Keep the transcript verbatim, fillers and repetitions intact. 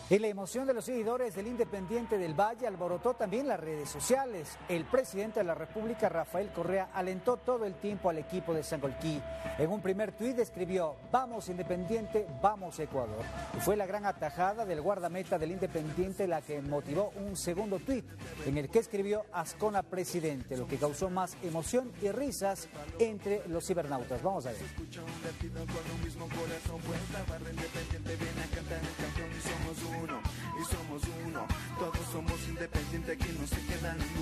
Y la emoción de los seguidores del Independiente del Valle alborotó también las redes sociales. El presidente de la República, Rafael Correa, alentó todo el tiempo al equipo de Sangolquí. En un primer tuit escribió: "Vamos Independiente, vamos Ecuador". Y fue la gran atajada del guardameta del Independiente la que motivó un segundo tuit, en el que escribió "Ascona presidente", lo que causó más emoción y risas entre los cibernautas. Vamos a ver. Uno, y somos uno, todos somos independientes, aquí no se quedan